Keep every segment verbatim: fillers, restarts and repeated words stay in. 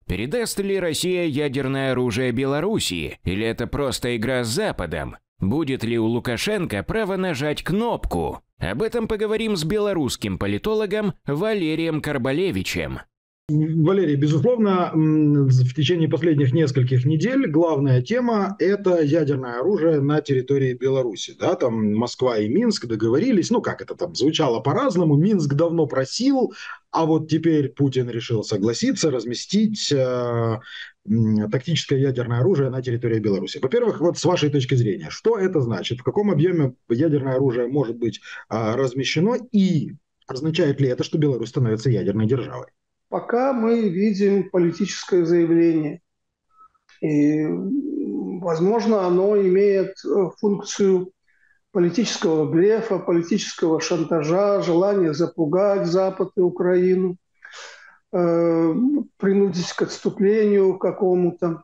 Передаст ли Россия ядерное оружие Белоруссии, или это просто игра с Западом? Будет ли у Лукашенко право нажать кнопку? Об этом поговорим с белорусским политологом Валерием Карбалевичем. Валерий, безусловно, в течение последних нескольких недель главная тема – это ядерное оружие на территории Беларуси. Да, там Москва и Минск договорились, ну как это там звучало по-разному, Минск давно просил, а вот теперь Путин решил согласиться разместить э, тактическое ядерное оружие на территории Беларуси. Во-первых, вот с вашей точки зрения, что это значит, в каком объеме ядерное оружие может быть э, размещено и означает ли это, что Беларусь становится ядерной державой? Пока мы видим политическое заявление. И, возможно, оно имеет функцию политического блефа, политического шантажа, желания запугать Запад и Украину, э, принудить к отступлению какому-то.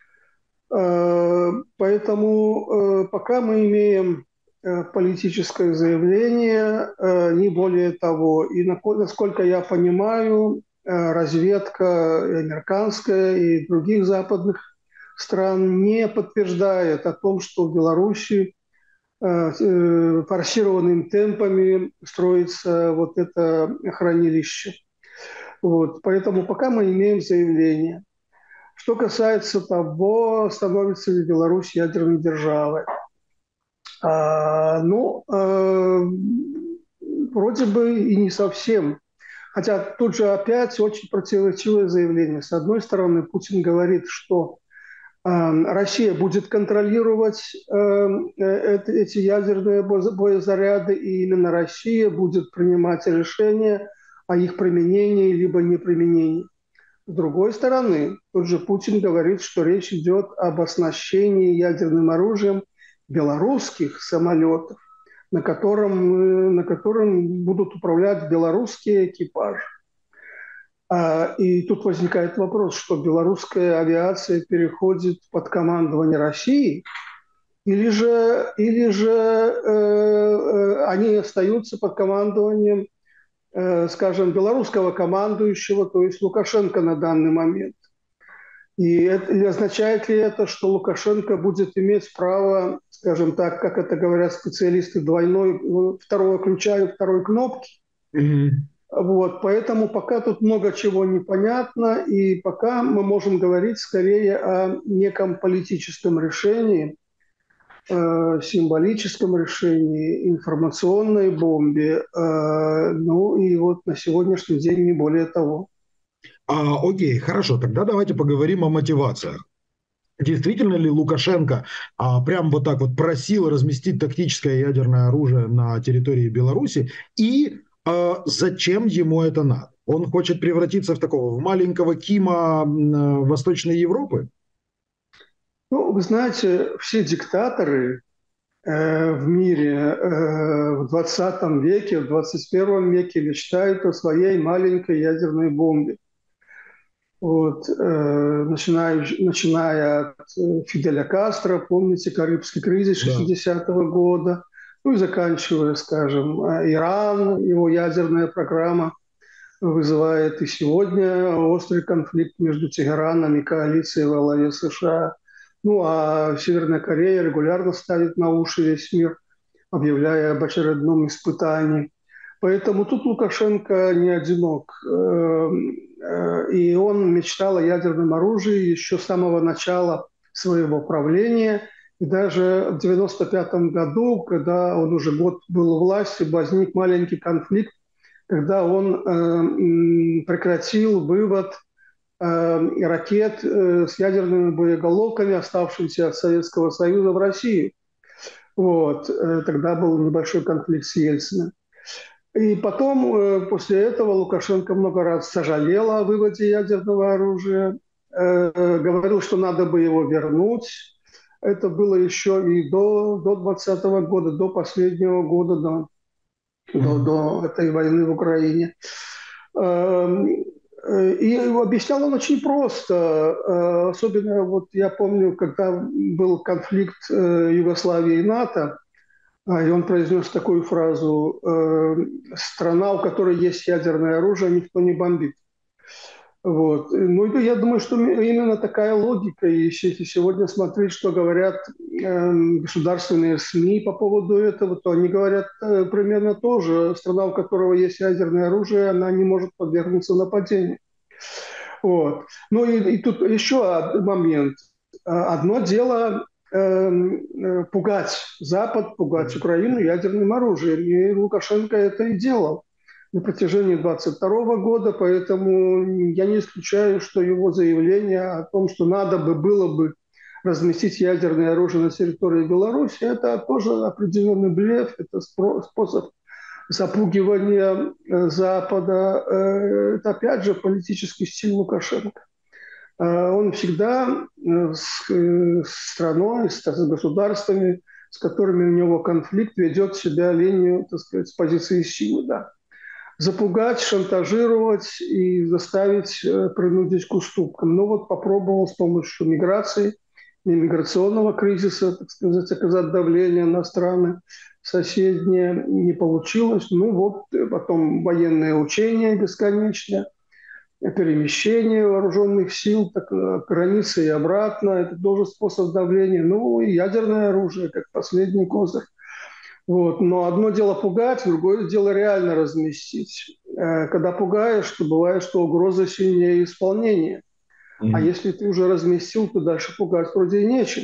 Э, поэтому э, пока мы имеем э, политическое заявление, э, не более того. И насколько я понимаю, разведка американская и других западных стран не подтверждает о том, что в Беларуси форсированными темпами строится вот это хранилище. Вот. Поэтому пока мы имеем заявление. Что касается того, становится ли Беларусь ядерной державой. А, ну, э, вроде бы и не совсем. Хотя тут же опять очень противоречивое заявление. С одной стороны, Путин говорит, что э, Россия будет контролировать э, э, эти ядерные боезаряды, и именно Россия будет принимать решения о их применении либо неприменении. С другой стороны, тут же Путин говорит, что речь идет об оснащении ядерным оружием белорусских самолетов, на котором, на котором будут управлять белорусские экипажи. И тут возникает вопрос, что белорусская авиация переходит под командование России, или же, или же э, они остаются под командованием, э, скажем, белорусского командующего, то есть Лукашенко на данный момент. И, это, и означает ли это, что Лукашенко будет иметь право, скажем так, как это говорят специалисты, двойной, второго ключа и второй кнопки? Mm-hmm. Вот, поэтому пока тут много чего непонятно, и пока мы можем говорить скорее о неком политическом решении, э, символическом решении, информационной бомбе. Э, ну и вот на сегодняшний день не более того. А, окей, хорошо, тогда давайте поговорим о мотивациях. Действительно ли Лукашенко а, прям вот так вот просил разместить тактическое ядерное оружие на территории Беларуси? И а, зачем ему это надо? Он хочет превратиться в такого, в маленького Кима э, Восточной Европы? Ну, вы знаете, все диктаторы э, в мире э, в двадцатом веке, в двадцать первом веке мечтают о своей маленькой ядерной бомбе. Вот, э, начиная, начиная от Фиделя Кастро, помните, Карибский кризис шестидесятого года, ну и заканчивая, скажем, Иран, его ядерная программа вызывает и сегодня острый конфликт между Тегераном и коалицией во главе США. Ну а Северная Корея регулярно ставит на уши весь мир, объявляя об очередном испытании. Поэтому тут Лукашенко не одинок. И он мечтал о ядерном оружии еще с самого начала своего правления. И даже в девяносто пятом году, когда он уже год был у власти, возник маленький конфликт, когда он прекратил вывод ракет с ядерными боеголовками, оставшимися от Советского Союза, в Россию. Вот. Тогда был небольшой конфликт с Ельциным. И потом, после этого, Лукашенко много раз сожалел о выводе ядерного оружия, говорил, что надо бы его вернуть. Это было еще и до, до двадцатого года, до последнего года, до, до, до этой войны в Украине. И объяснял он очень просто. Особенно, вот я помню, когда был конфликт Югославии и НАТО, и он произнес такую фразу: «Страна, у которой есть ядерное оружие, никто не бомбит». Вот. Ну, я думаю, что именно такая логика. И если сегодня смотреть, что говорят э, государственные СМИ по поводу этого, то они говорят э, примерно то же. Страна, у которой есть ядерное оружие, она не может подвергнуться нападению. Вот. Ну и, и тут еще один момент. Одно дело э, э, пугать Запад, пугать Украину ядерным оружием. И Лукашенко это и делал на протяжении двадцать второго года, поэтому я не исключаю, что его заявление о том, что надо бы было бы разместить ядерное оружие на территории Беларуси, это тоже определенный блеф, это способ запугивания Запада. Это опять же политический стиль Лукашенко. Он всегда с страной, с государствами, с которыми у него конфликт, ведет себя линию, так сказать, с позиции силы, да. Запугать, шантажировать и заставить принудить к уступкам. Ну вот попробовал с помощью миграции, миграционного кризиса, так сказать, оказать давление на страны соседние. Не получилось. Ну вот потом военные учения бесконечные, перемещение вооруженных сил, так, границы и обратно. Это тоже способ давления. Ну и ядерное оружие, как последний козырь. Вот. Но одно дело пугать, другое дело реально разместить. Когда пугаешь, то бывает, что угроза сильнее исполнения. Mm-hmm. А если ты уже разместил, то дальше пугать вроде и нечем.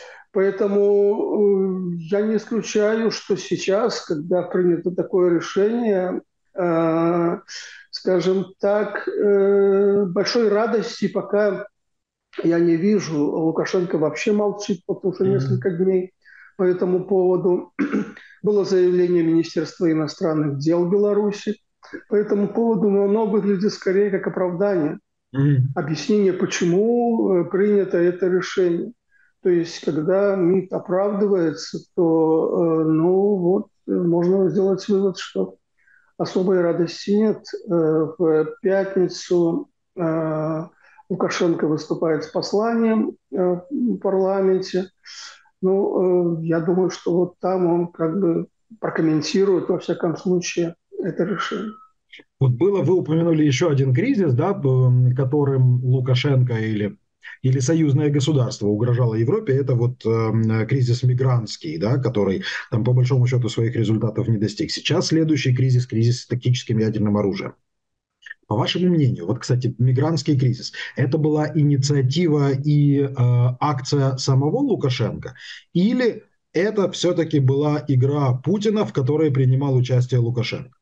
Поэтому я не исключаю, что сейчас, когда принято такое решение, э, скажем так, э, большой радости пока я не вижу. Лукашенко вообще молчит, потому что несколько дней по этому поводу. Было заявление Министерства иностранных дел Беларуси по этому поводу, но оно выглядит скорее как оправдание. Mm-hmm. Объяснение, почему принято это решение. То есть, когда МИД оправдывается, то, ну вот, можно сделать вывод, что особой радости нет. В пятницу Лукашенко выступает с посланием в парламенте. Ну, я думаю, что вот там он как бы прокомментирует, во всяком случае, это решение. Вот было, вы упомянули еще один кризис, да, которым Лукашенко или, или союзное государство угрожало Европе, это вот э, кризис мигрантский, да, который там по большому счету своих результатов не достиг. Сейчас следующий кризис, кризис с тактическим ядерным оружием. По вашему мнению, вот, кстати, мигрантский кризис, это была инициатива и э, акция самого Лукашенко, или это все-таки была игра Путина, в которой принимал участие Лукашенко?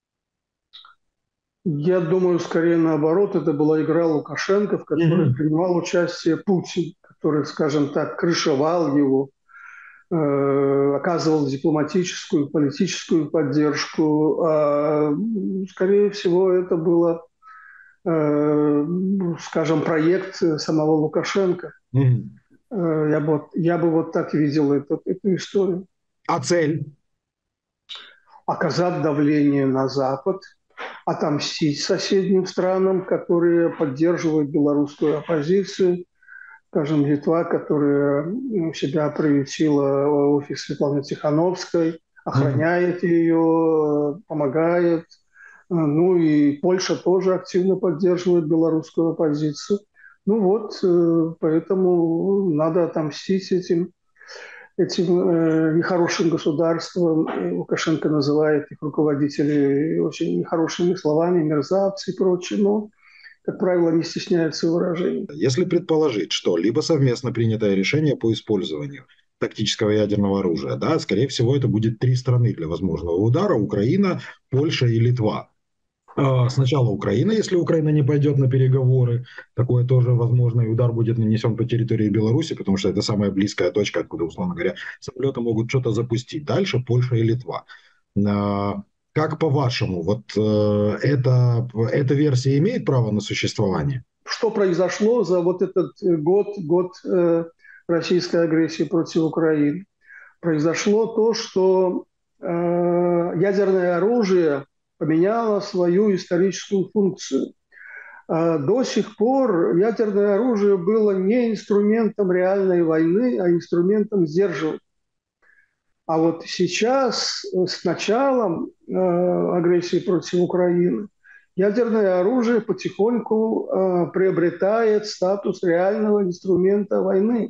Я думаю, скорее наоборот, это была игра Лукашенко, в которой mm-hmm. принимал участие Путин, который, скажем так, крышевал его, э, оказывал дипломатическую, политическую поддержку. А, скорее всего, это было, э, скажем, проект самого Лукашенко. Mm-hmm. Э, я, бы, я бы вот так видел эту, эту историю. А цель? Оказать давление на Запад, отомстить соседним странам, которые поддерживают белорусскую оппозицию. Скажем, Литва, которая себя приютила в офис Светланы Тихановской, охраняет mm-hmm. ее, помогает. Ну и Польша тоже активно поддерживает белорусскую оппозицию. Ну вот, поэтому надо отомстить этим этим э, нехорошим государством. Лукашенко называет их руководителей очень нехорошими словами, мерзавцы и прочее, но, как правило, не стесняются выражений. Если предположить, что либо совместно принятое решение по использованию тактического ядерного оружия, да, скорее всего, это будет три страны для возможного удара: Украина, Польша и Литва. Сначала Украина, если Украина не пойдет на переговоры, такое тоже возможно, и удар будет нанесен по территории Беларуси, потому что это самая близкая точка, откуда, условно говоря, самолеты могут что-то запустить. Дальше Польша и Литва. Как по-вашему, вот эта, эта версия имеет право на существование? Что произошло за вот этот год, год российской агрессии против Украины? Произошло то, что ядерное оружие поменяла свою историческую функцию. До сих пор ядерное оружие было не инструментом реальной войны, а инструментом сдерживания. А вот сейчас, с началом агрессии против Украины, ядерное оружие потихоньку э, приобретает статус реального инструмента войны.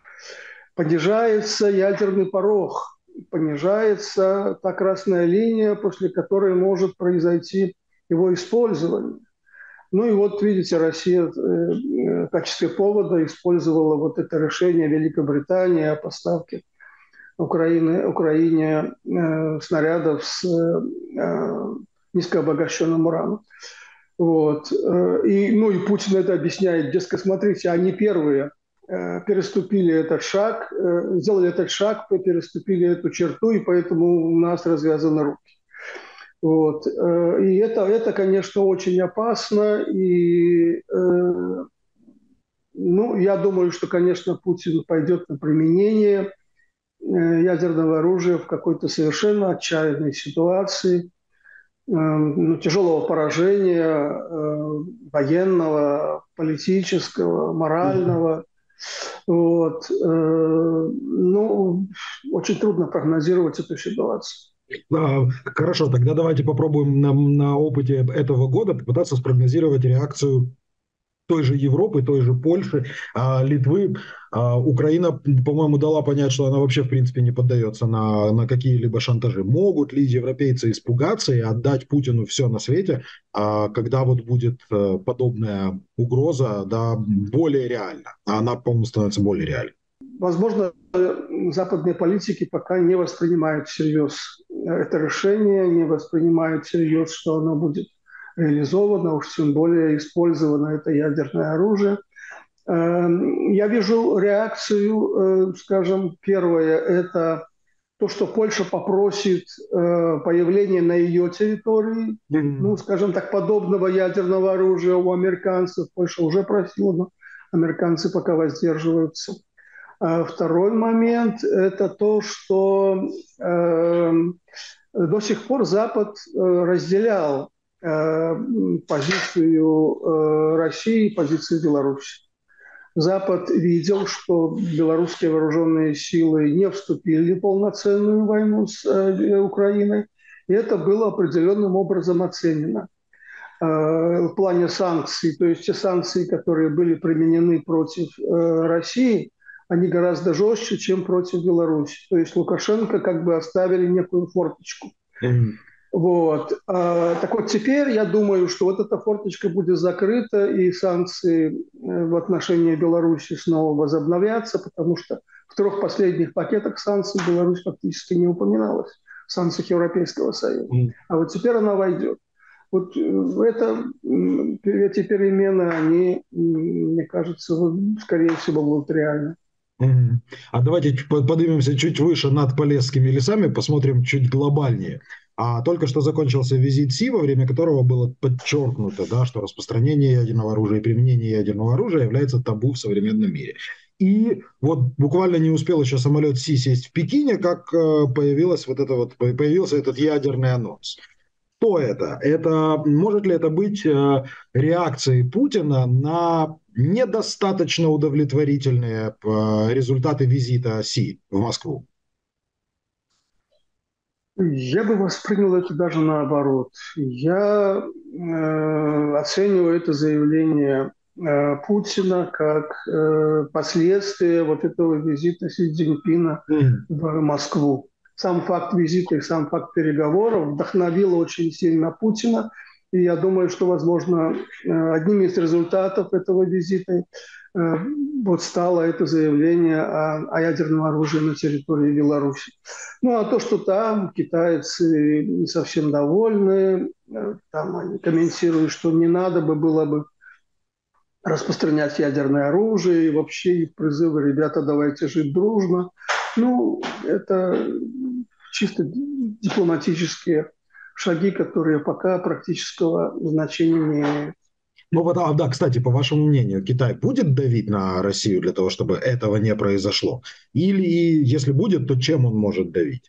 Понижается ядерный порог, понижается та красная линия, после которой может произойти его использование. Ну и вот, видите, Россия в качестве повода использовала вот это решение Великобритании о поставке Украины, Украине э, снарядов с э, низкообогащенным ураном. Вот. И, ну и Путин это объясняет, дескать, смотрите, они первые э, переступили этот шаг, э, сделали этот шаг, переступили эту черту, и поэтому у нас развязаны руки. Вот. И это, это, конечно, очень опасно. И, э, ну, я думаю, что, конечно, Путин пойдет на применение ядерного оружия в какой-то совершенно отчаянной ситуации, э, ну, тяжелого поражения э, военного, политического, морального. Вот. Э, ну, очень трудно прогнозировать эту ситуацию. Хорошо, тогда давайте попробуем на, на опыте этого года попытаться спрогнозировать реакцию той же Европы, той же Польши, Литвы. Украина, по-моему, дала понять, что она вообще, в принципе, не поддается на, на какие-либо шантажи. Могут ли европейцы испугаться и отдать Путину все на свете, когда вот будет подобная угроза, да, более реальна? А она, по-моему, становится более реальной. Возможно, западные политики пока не воспринимают всерьез это решение, не воспринимают всерьез, что оно будет реализовано, уж тем более использовано это ядерное оружие. Я вижу реакцию, скажем, первое, это то, что Польша попросит появления на ее территории, ну, скажем так, подобного ядерного оружия у американцев. Польша уже просила, но американцы пока воздерживаются. Второй момент – это то, что э, до сих пор Запад разделял э, позицию э, России и позицию Беларуси. Запад видел, что белорусские вооруженные силы не вступили в полноценную войну с э, Украиной, и это было определенным образом оценено э, в плане санкций. То есть те санкции, которые были применены против э, России, они гораздо жестче, чем против Беларуси. То есть Лукашенко как бы оставили некую форточку. Mm-hmm. Вот. А, так вот теперь я думаю, что вот эта форточка будет закрыта, и санкции в отношении Беларуси снова возобновятся, потому что в трех последних пакетах санкций Беларусь фактически не упоминалась, в санкциях Европейского Союза. Mm-hmm. А вот теперь она войдет. Вот это, эти перемены, они, мне кажется, скорее всего, будут реальны. А давайте поднимемся чуть выше над Полесскими лесами, посмотрим чуть глобальнее. А только что закончился визит Си, во время которого было подчеркнуто, да, что распространение ядерного оружия и применение ядерного оружия является табу в современном мире. И вот буквально не успел еще самолет Си сесть в Пекине, как появилась вот это вот, появился этот ядерный анонс. Что это? Это может ли это быть реакцией Путина на недостаточно удовлетворительные результаты визита Си в Москву? Я бы воспринял это даже наоборот. Я э, оцениваю это заявление э, Путина как э, последствие вот этого визита Си Цзиньпина mm. в Москву. Сам факт визита и сам факт переговоров вдохновил очень сильно Путина. И я думаю, что, возможно, одним из результатов этого визита вот стало это заявление о, о ядерном оружии на территории Беларуси. Ну, а то, что там китайцы не совсем довольны, там они комментируют, что не надо бы было бы распространять ядерное оружие, и вообще их призывы «ребята, давайте жить дружно». Ну, это чисто дипломатические шаги, которые пока практического значения не имеют. Ну вот, а, да, кстати, по вашему мнению, Китай будет давить на Россию для того, чтобы этого не произошло? Или, если будет, то чем он может давить?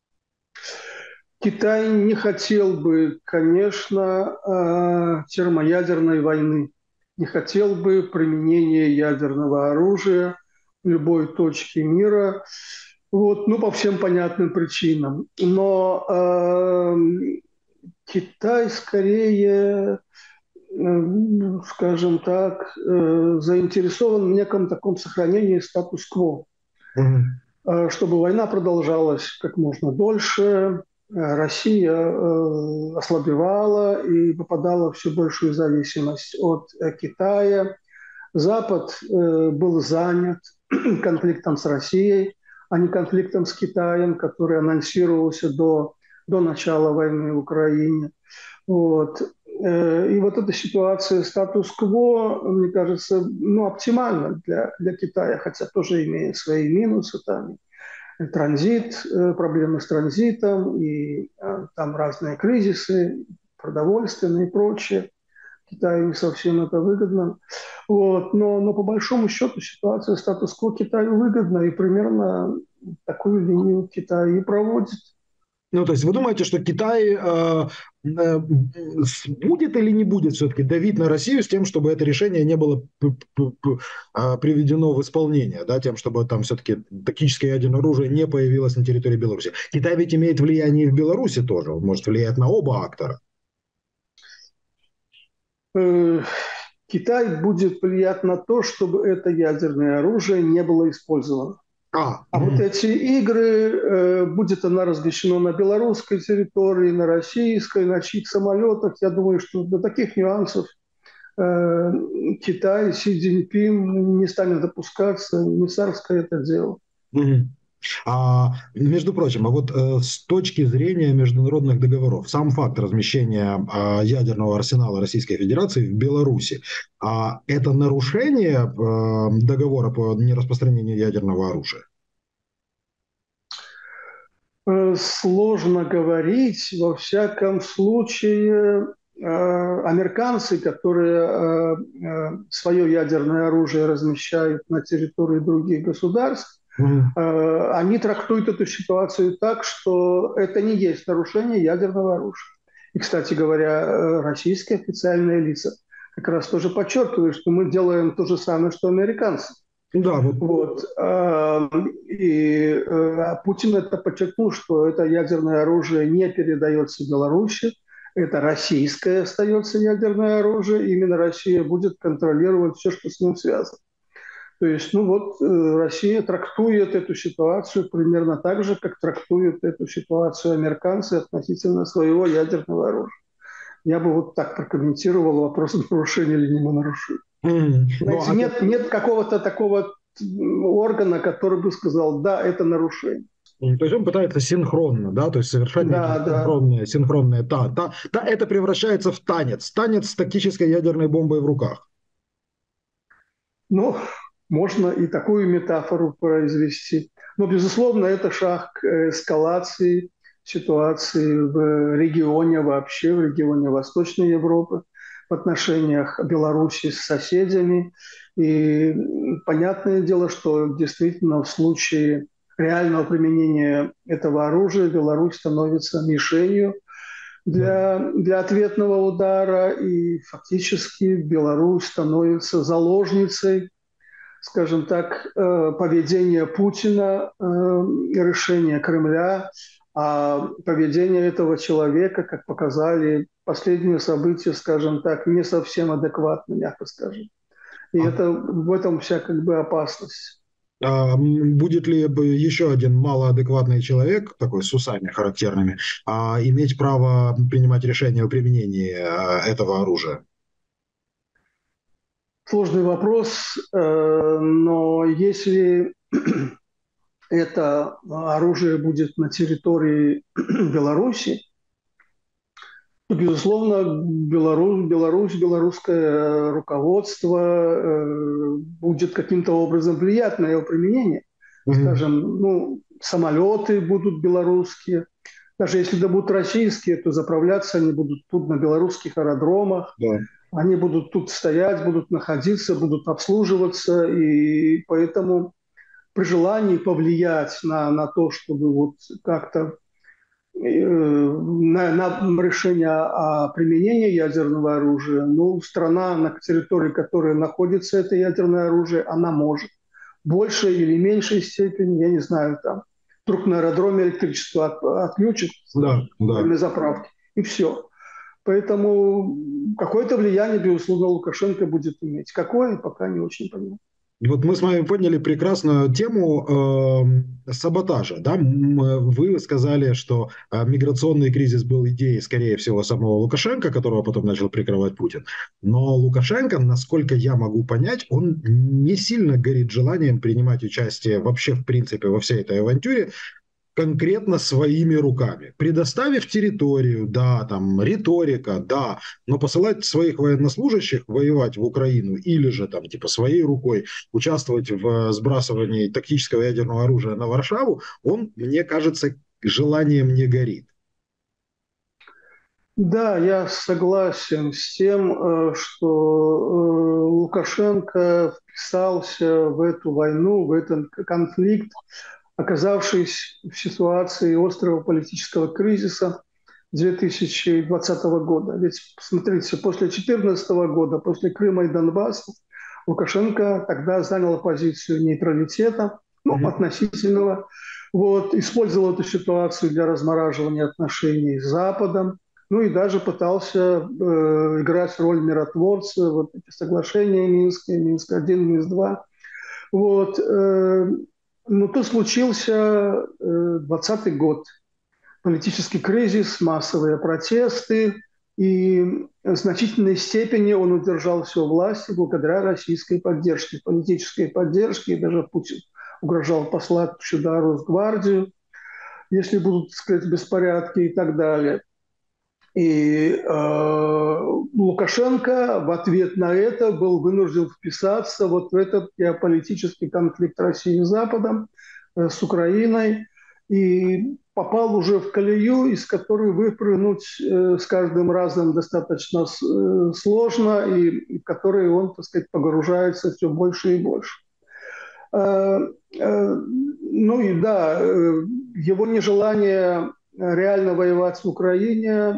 Китай не хотел бы, конечно, термоядерной войны, не хотел бы применения ядерного оружия в любой точке мира, вот, ну, по всем понятным причинам. Но э, Китай скорее, скажем так, заинтересован в неком таком сохранении статус-кво, Угу. чтобы война продолжалась как можно дольше, Россия ослабевала и попадала в все большую зависимость от Китая. Запад был занят конфликтом с Россией, а не конфликтом с Китаем, который анонсировался до, до начала войны в Украине. Вот. И вот эта ситуация статус-кво, мне кажется, ну, оптимальна для, для Китая, хотя тоже имеет свои минусы, там, и транзит, проблемы с транзитом, и там разные кризисы, продовольственные и прочее. Китаю не совсем это выгодно. Вот. Но, но по большому счету ситуация статус-кво Китаю выгодна, и примерно такую линию Китай и проводит. Ну, то есть вы думаете, что Китай э, э, будет или не будет все-таки давить на Россию с тем, чтобы это решение не было приведено в исполнение, да, тем, чтобы там все-таки тактическое ядерное оружие не появилось на территории Беларуси? Китай ведь имеет влияние и в Беларуси тоже, он может влиять на оба актора. Китай будет влиять на то, чтобы это ядерное оружие не было использовано. А, а вот эти игры, э, будет она размещена на белорусской территории, на российской, на чьих самолетах, я думаю, что до таких нюансов э, Китай, Си Цзиньпин не станет допускаться, не царское это дело. Угу. А, между прочим, а вот э, с точки зрения международных договоров, сам факт размещения э, ядерного арсенала Российской Федерации в Беларуси, а это нарушение э, договора по нераспространению ядерного оружия? Сложно говорить. Во всяком случае, э, американцы, которые э, э, свое ядерное оружие размещают на территории других государств, Mm-hmm. Они трактуют эту ситуацию так, что это не есть нарушение ядерного оружия. И, кстати говоря, российские официальные лица как раз тоже подчеркивают, что мы делаем то же самое, что американцы. Да, вот. Вот. И Путин это подчеркнул, что это ядерное оружие не передается Беларуси, это российское остается ядерное оружие, именно Россия будет контролировать все, что с ним связано. То есть, ну вот, Россия трактует эту ситуацию примерно так же, как трактуют эту ситуацию американцы относительно своего ядерного оружия. Я бы вот так прокомментировал вопрос, нарушения или не нарушения. Mm. Знаете, ну, нет, а... нет какого-то такого органа, который бы сказал, да, это нарушение. То есть он пытается синхронно, да, то есть совершать да, да. синхронное, синхронное, да, да, да, это превращается в танец, танец с тактической ядерной бомбой в руках. Ну, можно и такую метафору произвести. Но, безусловно, это шаг к эскалации ситуации в регионе вообще, в регионе Восточной Европы, в отношениях Беларуси с соседями. И понятное дело, что действительно в случае реального применения этого оружия Беларусь становится мишенью для, для ответного удара, и фактически Беларусь становится заложницей, скажем так, поведения Путина, решения Кремля, а поведение этого человека, как показали последние события, скажем так, не совсем адекватно, мягко скажем. И а. это, в этом вся как бы опасность. А будет ли еще один малоадекватный человек, такой с усами характерными, а, иметь право принимать решение о применении этого оружия? Сложный вопрос, но если это оружие будет на территории Беларуси, то, безусловно, Беларусь, Беларусь, белорусское руководство будет каким-то образом влиять на его применение. Mm-hmm. Скажем, ну, самолеты будут белорусские. Даже если это будут российские, то заправляться они будут тут на белорусских аэродромах. Yeah. Они будут тут стоять, будут находиться, будут обслуживаться. И поэтому при желании повлиять на, на то, чтобы вот как-то на, на решение о применении ядерного оружия, ну, страна, на территории которой находится это ядерное оружие, она может. В большей или меньшей степени, я не знаю, там, вдруг на аэродроме электричество от, отключат да, да. на заправке, и все. Поэтому какое-то влияние, безусловно, Лукашенко будет иметь. Какое, пока не очень понятно. Вот мы с вами поняли прекрасную тему э, саботажа. Да? Вы сказали, что э, миграционный кризис был идеей, скорее всего, самого Лукашенко, которого потом начал прикрывать Путин. Но Лукашенко, насколько я могу понять, он не сильно горит желанием принимать участие вообще, в принципе, во всей этой авантюре, конкретно своими руками. Предоставив территорию, да, там, риторика, да, но посылать своих военнослужащих воевать в Украину или же там, типа, своей рукой участвовать в сбрасывании тактического ядерного оружия на Варшаву, он, мне кажется, желанием не горит. Да, я согласен с тем, э, что э, Лукашенко вписался в эту войну, в этот конфликт, оказавшись в ситуации острого политического кризиса две тысячи двадцатого года. Ведь, посмотрите, после две тысячи четырнадцатого года, после Крыма и Донбасса, Лукашенко тогда занял позицию нейтралитета, ну, mm-hmm. относительного, вот, использовал эту ситуацию для размораживания отношений с Западом, ну и даже пытался э, играть роль миротворца, вот эти соглашения Минские, Минск один, Минск два. Вот, э, но тут случился двадцатый год, политический кризис, массовые протесты, и в значительной степени он удержался у власти благодаря российской поддержке, политической поддержке, и даже Путин угрожал послать сюда Росгвардию, если будут, так сказать, беспорядки и так далее. И э, Лукашенко в ответ на это был вынужден вписаться вот в этот геополитический конфликт России с Западом, э, с Украиной, и попал уже в колею, из которой выпрыгнуть э, с каждым разом достаточно э, сложно, и, и в которой он, так сказать, погружается все больше и больше. Э, э, ну и да, э, его нежелание реально воевать в Украине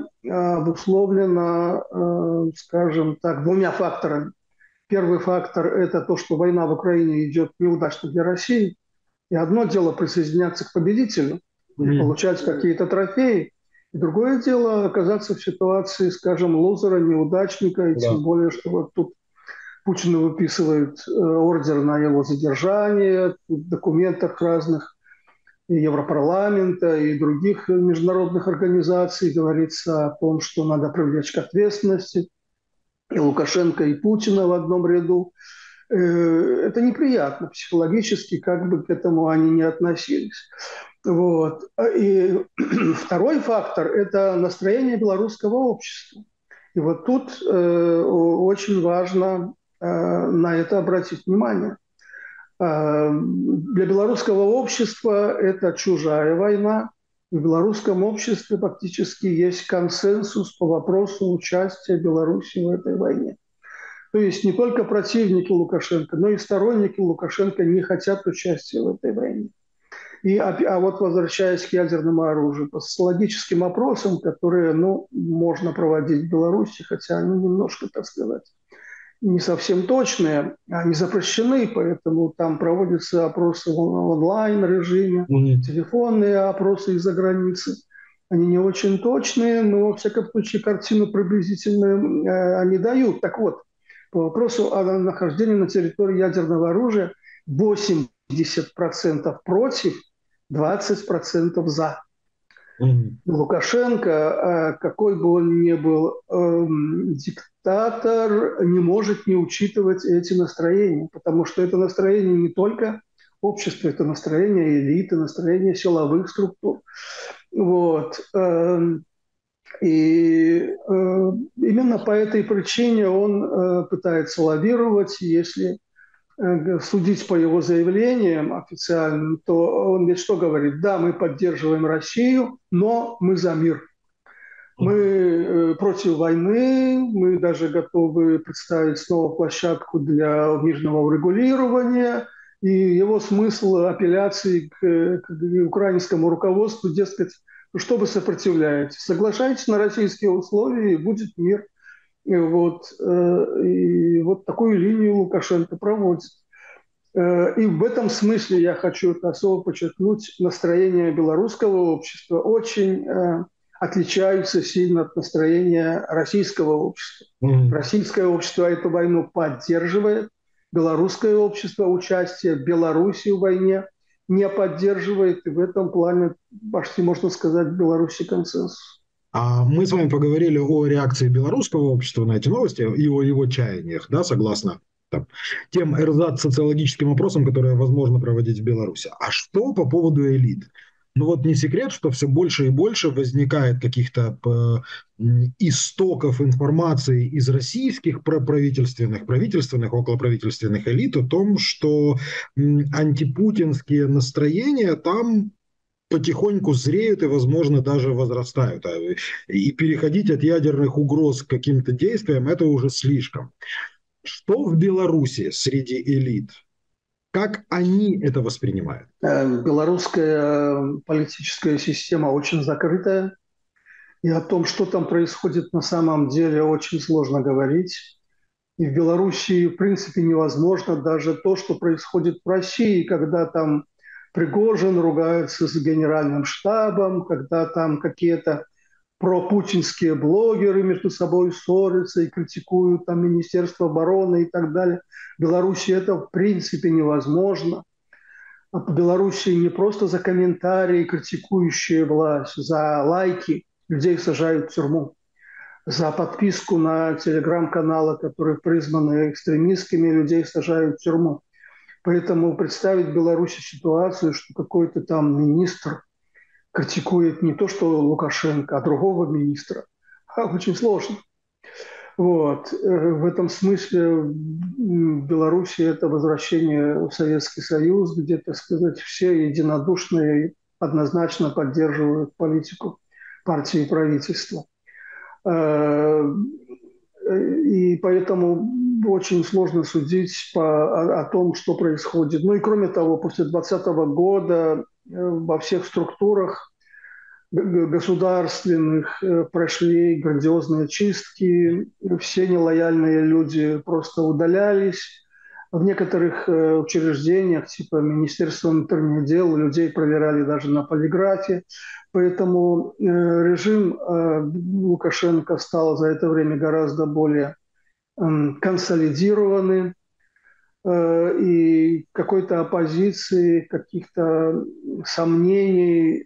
обусловлено, скажем так, двумя факторами. Первый фактор – это то, что война в Украине идет неудачно для России. И одно дело присоединяться к победителю, mm-hmm. получать какие-то трофеи. И другое дело оказаться в ситуации, скажем, лузера, неудачника. И yeah. тем более, что вот тут Путину выписывают ордер на его задержание в документах разных. И Европарламента, и других международных организаций говорится о том, что надо привлечь к ответственности и Лукашенко, и Путина в одном ряду. Это неприятно психологически, как бы к этому они ни относились. Вот. И второй фактор – это настроение белорусского общества. И вот тут очень важно на это обратить внимание. Для белорусского общества это чужая война. В белорусском обществе фактически есть консенсус по вопросу участия Беларуси в этой войне. То есть не только противники Лукашенко, но и сторонники Лукашенко не хотят участия в этой войне. И, а, а вот возвращаясь к ядерному оружию, по социологическим опросам, которые ну, можно проводить в Беларуси, хотя они немножко, так сказать, не совсем точные, они запрещены, поэтому там проводятся опросы в онлайн-режиме, mm-hmm. телефонные опросы из-за границы. Они не очень точные, но, во всяком случае, картину приблизительную э, они дают. Так вот, по вопросу о нахождении на территории ядерного оружия восемьдесят процентов против, двадцать процентов за. Mm-hmm. Лукашенко, какой бы он ни был э, диктатор, не может не учитывать эти настроения, потому что это настроение не только общества, это настроение элиты, настроение силовых структур. Вот. И э, именно по этой причине он э, пытается лавировать, если судить по его заявлениям официальным, то он ведь что говорит? Да, мы поддерживаем Россию, но мы за мир. Мы против войны, мы даже готовы представить снова площадку для мирного урегулирования. И его смысл апелляции к, к украинскому руководству, дескать, что вы сопротивляетесь? Соглашайтесь на российские условия, и будет мир. И вот, и вот такую линию Лукашенко проводит. И в этом смысле я хочу это особо подчеркнуть, настроение белорусского общества очень отличаются сильно от настроения российского общества. Мгм. Российское общество эту войну поддерживает, белорусское общество участие Беларуси в войне не поддерживает, и в этом плане почти можно сказать в Беларуси консенсус. А мы с вами поговорили о реакции белорусского общества на эти новости и о его чаяниях, да, согласно там, тем эрзац-социологическим опросам, которые возможно проводить в Беларуси. А что по поводу элит? Ну вот не секрет, что все больше и больше возникает каких-то э, истоков информации из российских правительственных, правительственных, околоправительственных элит о том, что м, антипутинские настроения там потихоньку зреют и, возможно, даже возрастают. А, И переходить от ядерных угроз к каким-то действиям – это уже слишком. Что в Беларуси среди элит? Как они это воспринимают? Э, Белорусская политическая система очень закрытая, и о том, что там происходит на самом деле, очень сложно говорить. И в Белоруссии, в принципе, невозможно даже то, что происходит в России, когда там Пригожин ругается с генеральным штабом, когда там какие-то пропутинские блогеры между собой ссорятся и критикуют там Министерство обороны и так далее. В Беларуси это в принципе невозможно. А по Беларуси не просто за комментарии, критикующие власть, за лайки людей сажают в тюрьму, за подписку на телеграм-каналы, которые признаны экстремистскими, людей сажают в тюрьму. Поэтому представить в Беларуси ситуацию, что какой-то там министр критикует не то, что Лукашенко, а другого министра, очень сложно. Вот. В этом смысле Беларусь – это возвращение в Советский Союз, где, так сказать, все единодушно и однозначно поддерживают политику партии и правительства. И поэтому очень сложно судить по, о, о том, что происходит. Ну и кроме того, после двадцатого года во всех структурах государственных прошли грандиозные чистки, все нелояльные люди просто удалялись. В некоторых учреждениях, типа Министерства внутренних дел, людей проверяли даже на полиграфе. Поэтому режим Лукашенко стал за это время гораздо более консолидированным. И какой-то оппозиции, каких-то сомнений,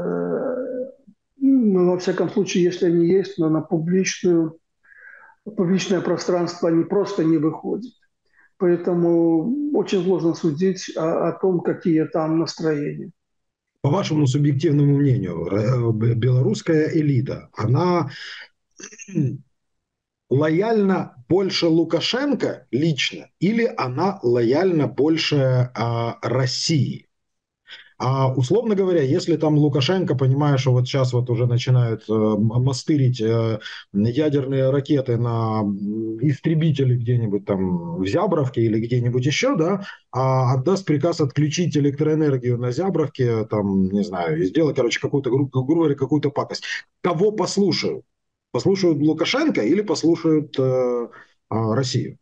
ну, во всяком случае, если они есть, но на публичную, публичное пространство они просто не выходят. Поэтому очень сложно судить о, о том, какие там настроения. По вашему субъективному мнению, белорусская элита, она лояльна больше Лукашенко лично или она лояльна больше а, России? А условно говоря, если там Лукашенко, понимая, что вот сейчас вот уже начинают э, мастырить э, ядерные ракеты на истребители где-нибудь там в Зябровке или где-нибудь еще, да, а отдаст приказ отключить электроэнергию на Зябровке, там, не знаю, и сделать, короче, какую-то, грубо говоря, какую-то пакость. Кого послушают? Послушают Лукашенко или послушают э, э, Россию?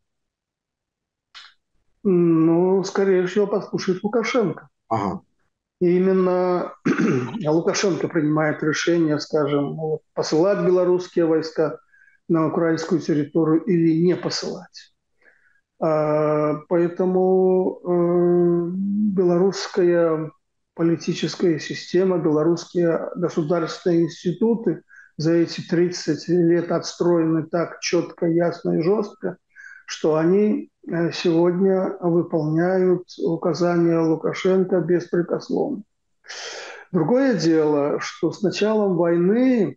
Ну, скорее всего, послушает Лукашенко. Ага. И именно Лукашенко принимает решение, скажем, посылать белорусские войска на украинскую территорию или не посылать. Поэтому белорусская политическая система, белорусские государственные институты за эти тридцать лет отстроены так четко, ясно и жестко, что они сегодня выполняют указания Лукашенко беспрекословно. Другое дело, что с началом войны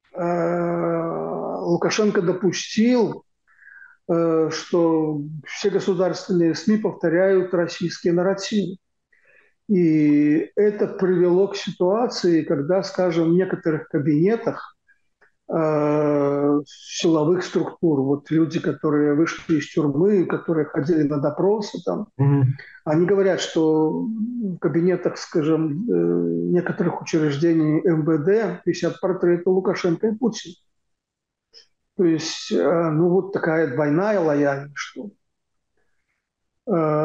Лукашенко допустил, что все государственные СМИ повторяют российские нарративы. И это привело к ситуации, когда, скажем, в некоторых кабинетах э, силовых структур, вот люди, которые вышли из тюрьмы, которые ходили на допросы, там, Угу. они говорят, что в кабинетах, скажем, некоторых учреждений эм вэ дэ висят портреты Лукашенко и Путина. То есть, ну, вот такая двойная лояльность, что ли.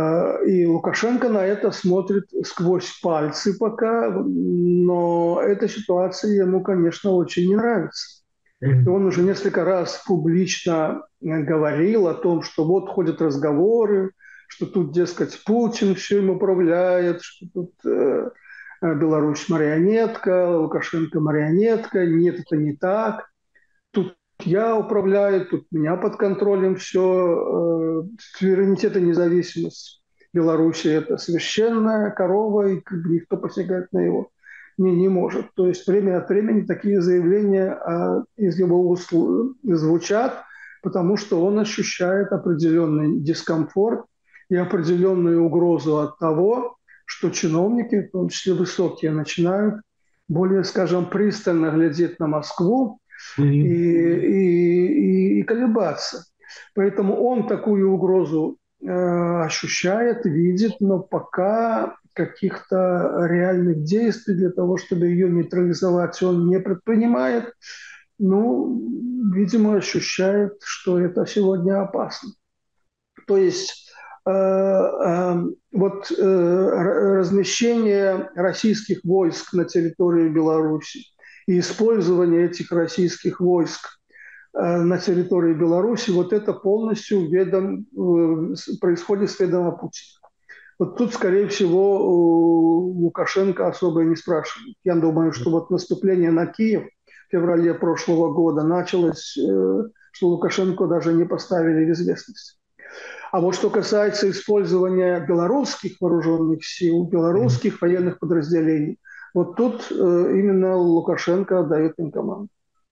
И Лукашенко на это смотрит сквозь пальцы пока, но эта ситуация ему, конечно, очень не нравится. И он уже несколько раз публично говорил о том, что вот ходят разговоры, что тут, дескать, Путин все им управляет, что тут э, Беларусь марионетка, Лукашенко марионетка. Нет, это не так. Тут я управляю, тут меня под контролем все. Суверенитет и независимость Беларуси – это священная корова, и как бы никто посягать на его не, не может. То есть время от времени такие заявления а, из его уст звучат, потому что он ощущает определенный дискомфорт и определенную угрозу от того, что чиновники, в том числе высокие, начинают более, скажем, пристально глядеть на Москву mm-hmm. и, и, и колебаться. Поэтому он такую угрозу э, ощущает, видит, но пока каких-то реальных действий для того, чтобы ее нейтрализовать, он не предпринимает. Ну, видимо, ощущает, что это сегодня опасно. То есть э, э, вот э, размещение российских войск на территории Беларуси и использование этих российских войск э, на территории Беларуси, вот это полностью ведом, э, происходит с ведома Путина. Вот тут, скорее всего, Лукашенко особо и не спрашивает. Я думаю, что вот наступление на Киев в феврале прошлого года началось, э, что Лукашенко даже не поставили в известность. А вот что касается использования белорусских вооруженных сил, белорусских военных подразделений, вот тут э, именно Лукашенко дает им команду.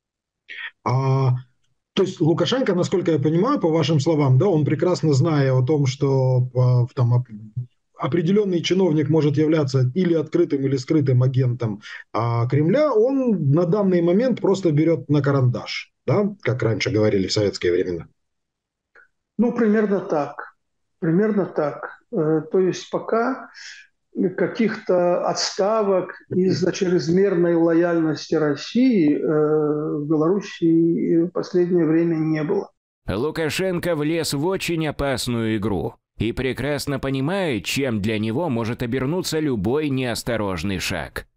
А, то есть Лукашенко, насколько я понимаю, по вашим словам, да, он прекрасно зная о том, что а, там, определенный чиновник может являться или открытым, или скрытым агентом а, Кремля, он на данный момент просто берет на карандаш, да, как раньше говорили в советские времена. Ну, примерно так. Примерно так. То есть пока каких-то отставок из-за чрезмерной лояльности России в Беларуси в последнее время не было. Лукашенко влез в очень опасную игру и прекрасно понимает, чем для него может обернуться любой неосторожный шаг.